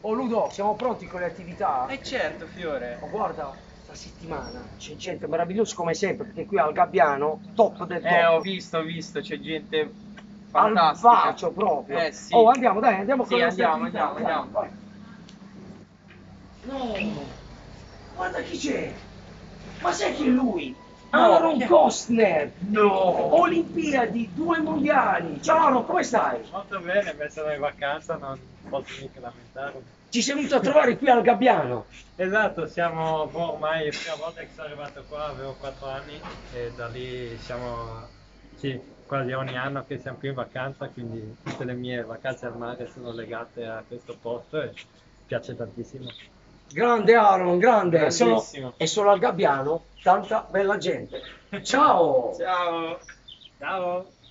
Oh Ludo, siamo pronti con le attività? Certo, Fiore. Oh, guarda, sta settimana c'è gente meravigliosa come sempre, perché qui al Gabbiano, top del top. Ho visto, c'è gente Al fantastica. bacio proprio. Sì. Oh, andiamo, dai, andiamo con Sì, le nostre andiamo, attività. andiamo, Andiamo, andiamo. vai. No, guarda chi c'è. Ma sai chi è lui? No, Aaron chi è? Costner. No. Olimpiadi, 2 mondiali. Ciao Aaron, come stai? Molto bene, per essere in vacanza non posso mica lamentarmi. Ci sei venuto a trovare qui al Gabbiano. Esatto, siamo ormai, la prima volta che sono arrivato qua avevo 4 anni e da lì siamo, sì, quasi ogni anno che siamo qui in vacanza, quindi tutte le mie vacanze al mare sono legate a questo posto e mi piace tantissimo. Grande Aaron, grande. Grandissimo. È solo al Gabbiano, tanta bella gente. Ciao! Ciao. Ciao!